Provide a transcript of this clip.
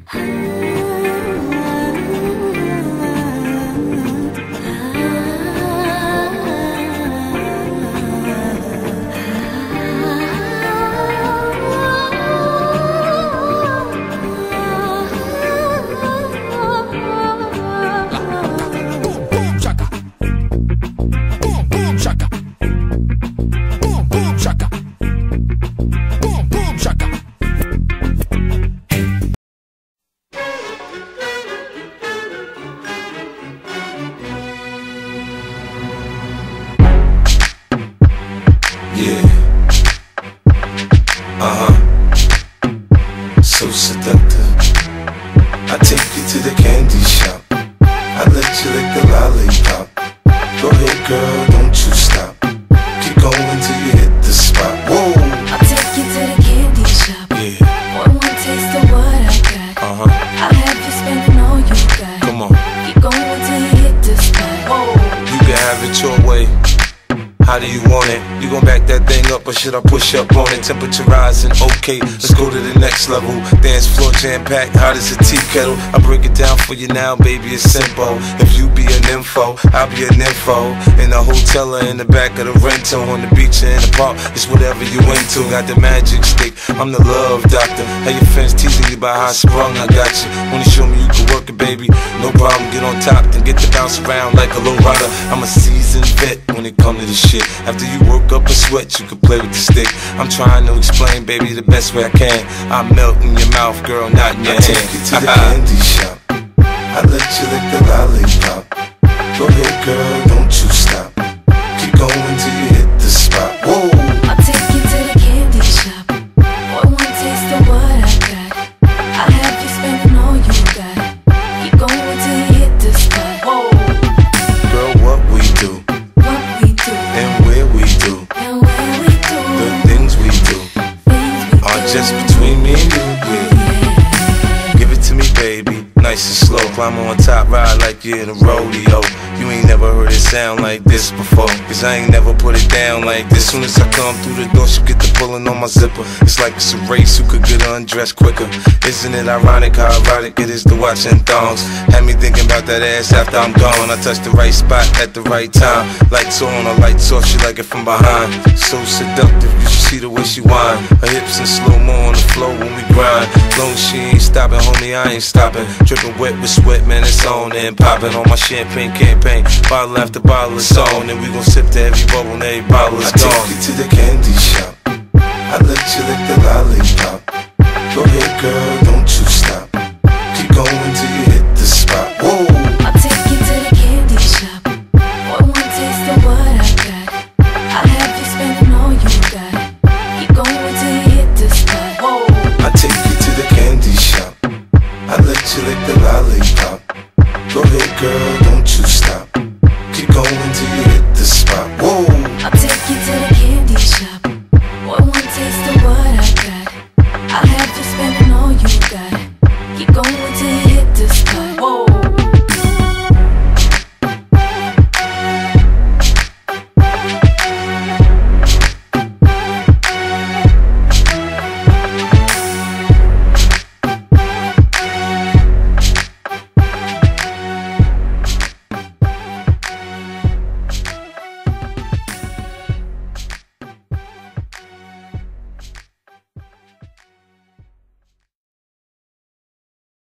So seductive. I take you to the candy shop. I let you lick the lollipop. Go ahead, girl, don't you stop. Keep going till you hit the spot. Whoa! I'll take you to the candy shop. Yeah. One taste of what I got. I'll have you spending all you got. Come on. Keep going till you hit the spot. Whoa! You can have it your way. How do you want it? You gon' back that thing up or should I push up on it? Temperature rising, okay, let's go to the next level. Dance floor jam-packed, hot as a tea kettle. I break it down for you now, baby, it's simple. If you be an info, I'll be an info. In the hotel or in the back of the rental, on the beach or in the park, it's whatever you into. Got the magic stick, I'm the love doctor. How your friends teasing you about how I sprung, I got you. Wanna show me you can work it, baby? No problem, get on top, then get to bounce around like a low rider. I'm a seasoned vet when it comes to this shit. After you work up a sweat, you can play with the stick. I'm trying to explain, baby, the best way I can. I melt in your mouth, girl, not in your hand. I take you to the candy shop. I let you lick the lollipop. Go ahead, girl, don't you stop. Keep going till you hit the spot. Whoa! I'll take you to the candy shop. One taste of what I got. I'll have you spending all you got. Keep going till you hit the spot. Whoa! Girl, what we do, What we do, and where we do, and where we do, the things we do things we are do. just between me and you. Yeah. Give it to me, baby, nice and slow. Climb on top, ride like you're in a rodeo. You ain't never heard it sound like this before, cause I ain't never put it down like this. Soon as I come through the door, she get the pulling on my zipper. It's like it's a race, who could get undressed quicker. Isn't it ironic how erotic it is to watch in thongs? Had me thinking about that ass after I'm gone. I touch the right spot at the right time. Lights on or lights off, she like it from behind. So seductive, you should see the way she whine. Her hips in slow-mo on the floor when we grind. Long as she ain't stopping, homie, I ain't stopping. Dripping wet with sweat, man, it's on and popping on my champagne campaign. Bottle after bottle is on, and we gon' sip to every bubble and every bottle is gone. I take you to the candy shop. I let you lick the lollipop. Go ahead, girl, don't you stop. Keep going till you hit the spot. Whoa! I'll take you to the candy shop. One taste of what I got. I'll have you spending all you got. Keep going till you hit the spot. Whoa! I take you to the candy shop. I let you lick the lollipop. Go ahead, girl, don't you stop. Keep going till you hit the spot. Whoa! I'll take you to the candy shop. One taste of what I got. I'll have you spending all you got.